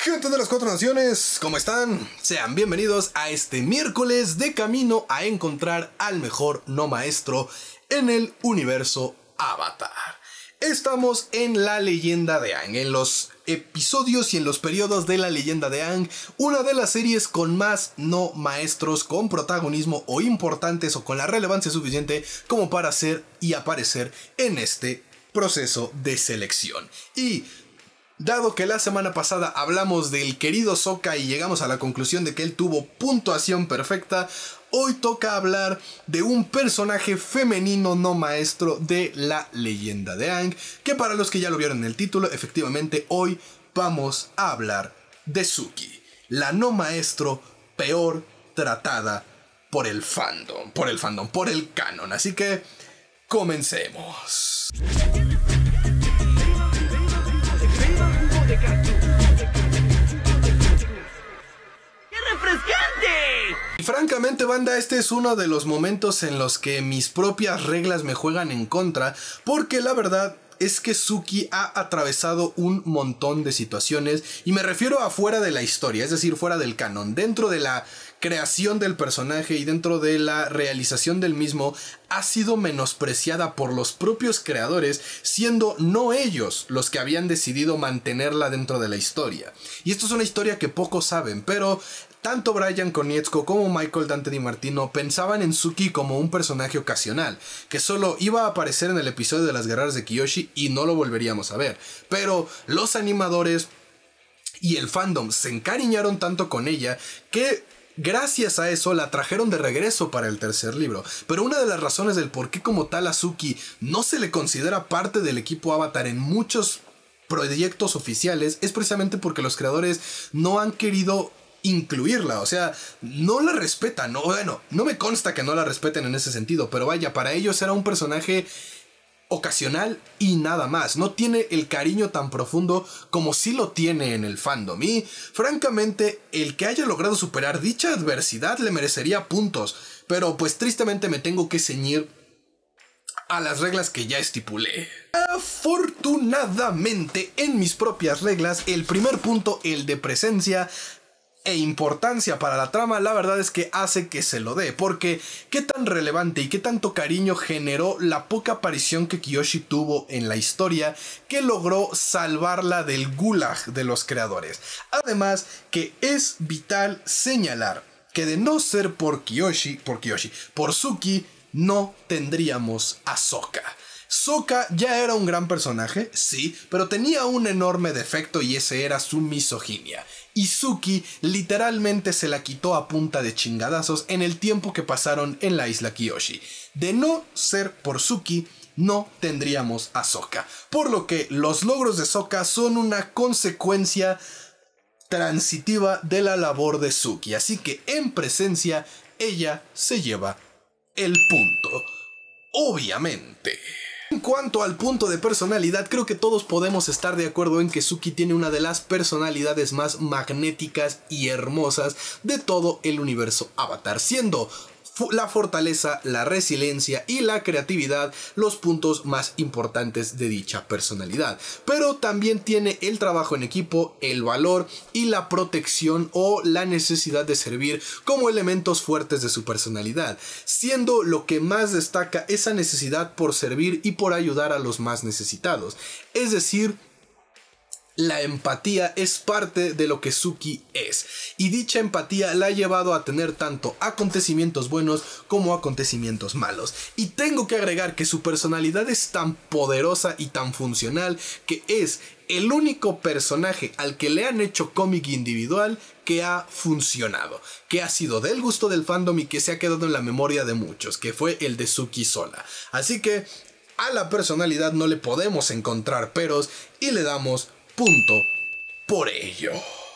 Gente de las Cuatro Naciones, ¿cómo están? Sean bienvenidos a este miércoles de camino a encontrar al mejor no maestro en el universo Avatar. Estamos en la leyenda de Aang, en los episodios y en los periodos de la leyenda de Aang, una de las series con más no maestros con protagonismo o importantes o con la relevancia suficiente como para ser y aparecer en este proceso de selección. Y dado que la semana pasada hablamos del querido Sokka y llegamos a la conclusión de que él tuvo puntuación perfecta, hoy toca hablar de un personaje femenino no maestro de la leyenda de Aang, que para los que ya lo vieron en el título, efectivamente hoy vamos a hablar de Suki, la no maestro peor tratada por el canon. Así que comencemos. ¡Qué refrescante! Y francamente, banda, este es uno de los momentos en los que mis propias reglas me juegan en contra, porque la verdad es que Suki ha atravesado un montón de situaciones, y me refiero a fuera de la historia, es decir, fuera del canon, dentro de la creación del personaje y dentro de la realización del mismo, ha sido menospreciada por los propios creadores, siendo no ellos los que habían decidido mantenerla dentro de la historia. Y esto es una historia que pocos saben, pero tanto Bryan Konietzko como Michael Dante DiMartino pensaban en Suki como un personaje ocasional, que solo iba a aparecer en el episodio de las guerreras de Kyoshi y no lo volveríamos a ver. Pero los animadores y el fandom se encariñaron tanto con ella que gracias a eso la trajeron de regreso para el tercer libro. Pero una de las razones del por qué como tal a Suki no se le considera parte del equipo Avatar en muchos proyectos oficiales es precisamente porque los creadores no han querido incluirla, o sea, no la respetan. No, bueno, no me consta que no la respeten en ese sentido, pero vaya, para ellos era un personaje ocasional y nada más. No tiene el cariño tan profundo como sí lo tiene en el fandom. Y francamente, el que haya logrado superar dicha adversidad le merecería puntos, pero pues tristemente me tengo que ceñir a las reglas que ya estipulé. Afortunadamente, en mis propias reglas, el primer punto, el de presencia e importancia para la trama, la verdad es que hace que se lo dé, porque qué tan relevante y qué tanto cariño generó la poca aparición que Kyoshi tuvo en la historia, que logró salvarla del gulag de los creadores. Además, que es vital señalar que de no ser por Suki, no tendríamos a Sokka. Sokka ya era un gran personaje, sí, pero tenía un enorme defecto y ese era su misoginia. Y Suki literalmente se la quitó a punta de chingadazos en el tiempo que pasaron en la isla Kyoshi. De no ser por Suki, no tendríamos a Sokka. Por lo que los logros de Sokka son una consecuencia transitiva de la labor de Suki. Así que en presencia, ella se lleva el punto. Obviamente. En cuanto al punto de personalidad, creo que todos podemos estar de acuerdo en que Suki tiene una de las personalidades más magnéticas y hermosas de todo el universo Avatar, siendo la fortaleza, la resiliencia y la creatividad los puntos más importantes de dicha personalidad. Pero también tiene el trabajo en equipo, el valor y la protección o la necesidad de servir como elementos fuertes de su personalidad, siendo lo que más destaca esa necesidad por servir y por ayudar a los más necesitados. Es decir, la empatía es parte de lo que Suki es, y dicha empatía la ha llevado a tener tanto acontecimientos buenos como acontecimientos malos. Y tengo que agregar que su personalidad es tan poderosa y tan funcional que es el único personaje al que le han hecho cómic individual que ha funcionado, que ha sido del gusto del fandom y que se ha quedado en la memoria de muchos, que fue el de Suki sola. Así que a la personalidad no le podemos encontrar peros y le damos punto por ello. Lo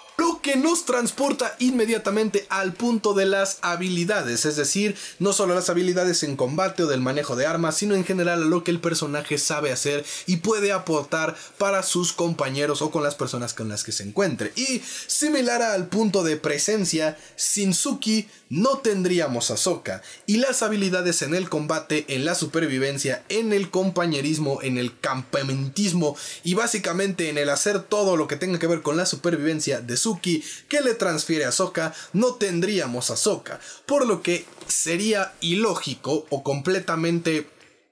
que nos transporta inmediatamente al punto de las habilidades, es decir, no solo las habilidades en combate o del manejo de armas, sino en general a lo que el personaje sabe hacer y puede aportar para sus compañeros o con las personas con las que se encuentre. Y similar al punto de presencia, sin Suki no tendríamos a Sokka, y las habilidades en el combate, en la supervivencia, en el compañerismo, en el campamentismo y básicamente en el hacer todo lo que tenga que ver con la supervivencia de Suki que le transfiere a Sokka, no tendríamos a Sokka, por lo que sería ilógico o completamente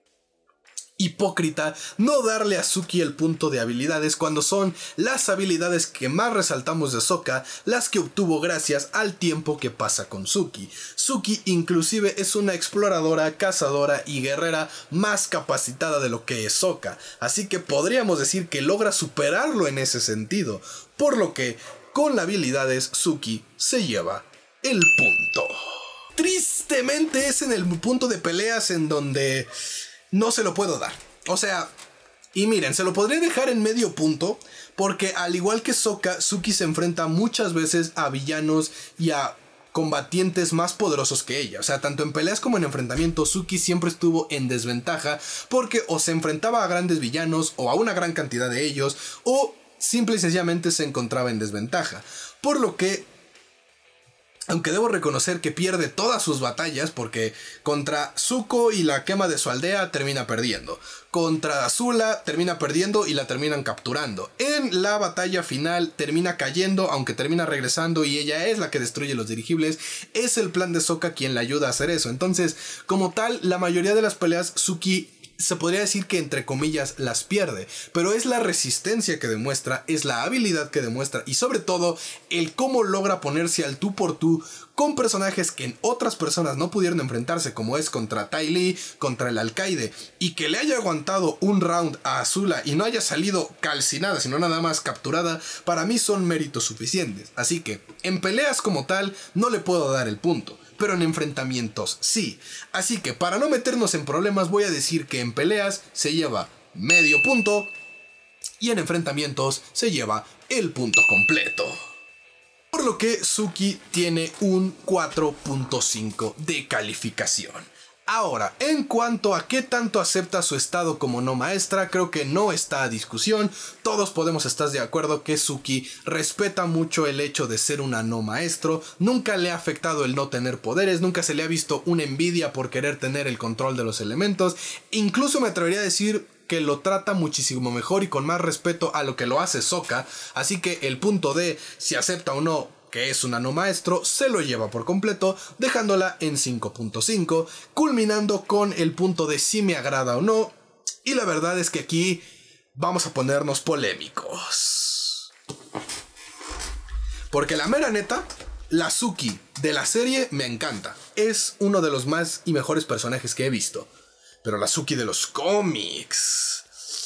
hipócrita no darle a Suki el punto de habilidades cuando son las habilidades que más resaltamos de Sokka las que obtuvo gracias al tiempo que pasa con Suki. Suki inclusive es una exploradora, cazadora y guerrera más capacitada de lo que es Sokka, así que podríamos decir que logra superarlo en ese sentido, por lo que con las habilidades Suki se lleva el punto. Tristemente es en el punto de peleas en donde no se lo puedo dar. O sea, y miren, se lo podré dejar en medio punto porque al igual que Sokka, Suki se enfrenta muchas veces a villanos y a combatientes más poderosos que ella. O sea, tanto en peleas como en enfrentamientos, Suki siempre estuvo en desventaja porque o se enfrentaba a grandes villanos o a una gran cantidad de ellos, o simple y sencillamente se encontraba en desventaja. Por lo que, aunque debo reconocer que pierde todas sus batallas, porque contra Zuko y la quema de su aldea termina perdiendo, contra Azula termina perdiendo y la terminan capturando, en la batalla final termina cayendo, aunque termina regresando y ella es la que destruye los dirigibles. Es el plan de Sokka quien le ayuda a hacer eso. Entonces, como tal, la mayoría de las peleas Suki se podría decir que entre comillas las pierde, pero es la resistencia que demuestra, es la habilidad que demuestra y sobre todo el cómo logra ponerse al tú por tú con personajes que en otras personas no pudieron enfrentarse, como es contra Ty Lee, contra el alcaide, y que le haya aguantado un round a Azula y no haya salido calcinada, sino nada más capturada. Para mí son méritos suficientes, así que en peleas como tal no le puedo dar el punto, pero en enfrentamientos sí. Así que para no meternos en problemas voy a decir que en peleas se lleva medio punto y en enfrentamientos se lleva el punto completo. Por lo que Suki tiene un 4.5 de calificación. Ahora, en cuanto a qué tanto acepta su estado como no maestra, creo que no está a discusión. Todos podemos estar de acuerdo que Suki respeta mucho el hecho de ser una no maestro. Nunca le ha afectado el no tener poderes, nunca se le ha visto una envidia por querer tener el control de los elementos. Incluso me atrevería a decir que lo trata muchísimo mejor y con más respeto a lo que lo hace Sokka. Así que el punto de si acepta o no que es una no maestro, se lo lleva por completo, dejándola en 5.5, culminando con el punto de si me agrada o no. Y la verdad es que aquí vamos a ponernos polémicos, porque la mera neta, la Suki de la serie me encanta, es uno de los más y mejores personajes que he visto, pero la Suki de los cómics,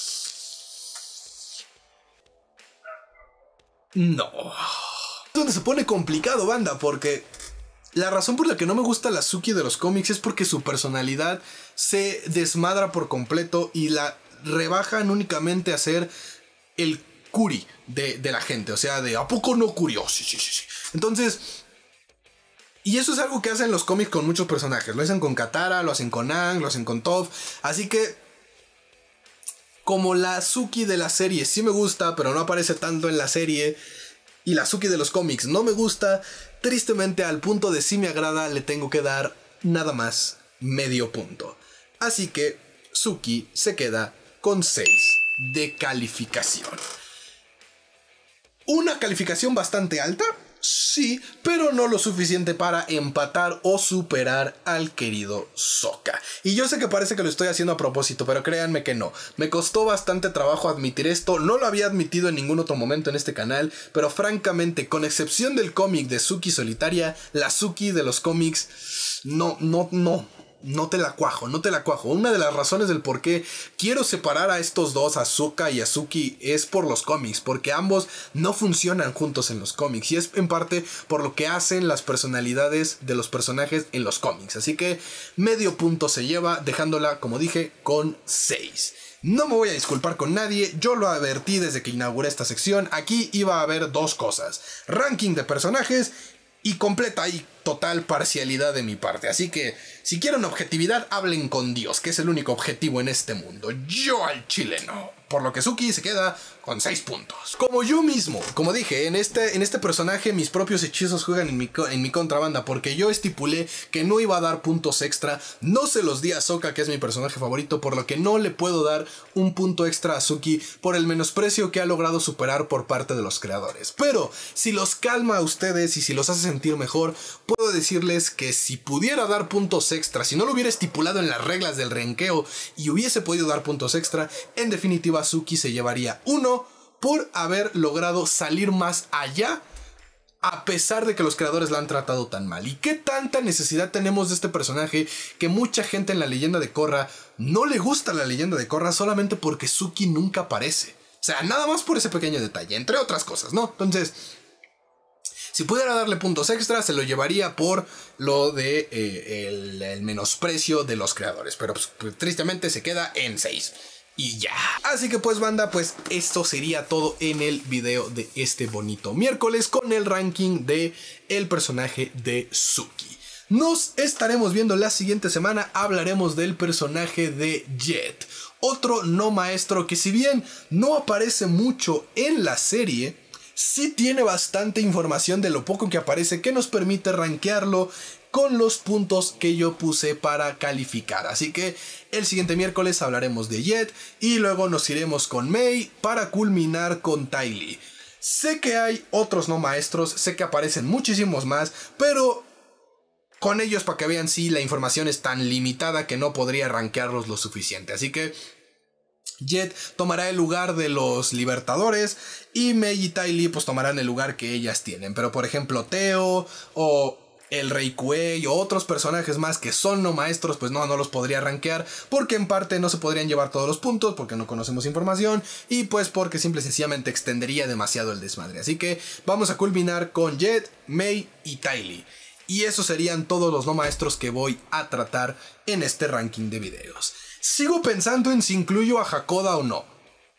no. Donde se pone complicado, banda, porque la razón por la que no me gusta la Suki de los cómics es porque su personalidad se desmadra por completo y la rebajan únicamente a ser el curi de la gente, o sea, de ¿a poco no curioso? Sí. Entonces, y eso es algo que hacen los cómics con muchos personajes, lo hacen con Katara, lo hacen con Aang, lo hacen con Toph, así que como la Suki de la serie sí me gusta, pero no aparece tanto en la serie, y la Suki de los cómics no me gusta, tristemente al punto de si me agrada le tengo que dar nada más medio punto. Así que Suki se queda con 6 de calificación. Una calificación bastante alta, sí, pero no lo suficiente para empatar o superar al querido Sokka. Y yo sé que parece que lo estoy haciendo a propósito, pero créanme que no. Me costó bastante trabajo admitir esto, no lo había admitido en ningún otro momento en este canal, pero francamente, con excepción del cómic de Suki solitaria, la Suki de los cómics, no te la cuajo. Una de las razones del por qué quiero separar a estos dos, a Sokka y a Suki, es por los cómics, porque ambos no funcionan juntos en los cómics, y es en parte por lo que hacen las personalidades de los personajes en los cómics. Así que medio punto se lleva, dejándola, como dije, con 6. No me voy a disculpar con nadie, yo lo advertí desde que inauguré esta sección. Aquí iba a haber dos cosas: ranking de personajes y completa y total parcialidad de mi parte. Así que, si quieren objetividad, hablen con Dios, que es el único objetivo en este mundo. Yo al chileno. Por lo que Suki se queda con 6 puntos. Como yo mismo, como dije, en este personaje mis propios hechizos juegan en mi contrabanda, porque yo estipulé que no iba a dar puntos extra. No se los di a Sokka, que es mi personaje favorito, por lo que no le puedo dar un punto extra a Suki por el menosprecio que ha logrado superar por parte de los creadores. Pero si los calma a ustedes y si los hace sentir mejor, puedo decirles que si pudiera dar puntos extra, si no lo hubiera estipulado en las reglas del rankeo y hubiese podido dar puntos extra, en definitiva Suki se llevaría 1 por haber logrado salir más allá, a pesar de que los creadores la han tratado tan mal. ¿Y qué tanta necesidad tenemos de este personaje que mucha gente en la leyenda de Korra no le gusta la leyenda de Korra solamente porque Suki nunca aparece? O sea, nada más por ese pequeño detalle, entre otras cosas, ¿no? Entonces, si pudiera darle puntos extra, se lo llevaría por lo de el menosprecio de los creadores. Pero pues, tristemente se queda en 6. Y ya. Así que pues banda, pues esto sería todo en el video de este bonito miércoles con el ranking de el personaje de Suki. Nos estaremos viendo la siguiente semana. Hablaremos del personaje de Jet, otro no maestro que, si bien no aparece mucho en la serie, sí tiene bastante información de lo poco que aparece que nos permite rankearlo con los puntos que yo puse para calificar. Así que el siguiente miércoles hablaremos de Jet y luego nos iremos con Mei para culminar con Ty Lee. Sé que hay otros no maestros, sé que aparecen muchísimos más, pero con ellos, para que vean, si la información es tan limitada que no podría rankearlos lo suficiente. Así que Jet tomará el lugar de los Libertadores y Mei y Ty Lee pues tomarán el lugar que ellas tienen. Pero por ejemplo Teo o el Rey Kuei o otros personajes más que son no maestros, pues no los podría rankear, porque en parte no se podrían llevar todos los puntos, porque no conocemos información y pues porque simple y sencillamente extendería demasiado el desmadre. Así que vamos a culminar con Jet, Mei y Ty Lee. Y esos serían todos los no maestros que voy a tratar en este ranking de videos. Sigo pensando en si incluyo a Hakoda o no.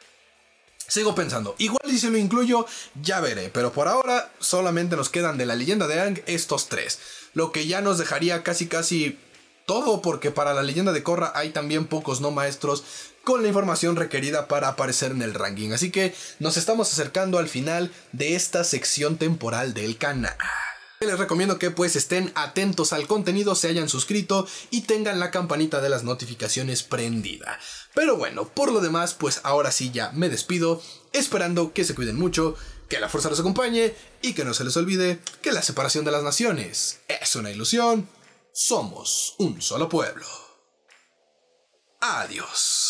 Sigo pensando, igual y si lo incluyo, ya veré, pero por ahora solamente nos quedan de la leyenda de Aang estos 3, lo que ya nos dejaría casi todo, porque para la leyenda de Korra hay también pocos no maestros con la información requerida para aparecer en el ranking, así que nos estamos acercando al final de esta sección temporal del canal. Les recomiendo que pues estén atentos al contenido, se hayan suscrito y tengan la campanita de las notificaciones prendida. Pero bueno, por lo demás, pues ahora sí ya me despido, esperando que se cuiden mucho, que la fuerza los acompañe y que no se les olvide que la separación de las naciones es una ilusión. Somos un solo pueblo. Adiós.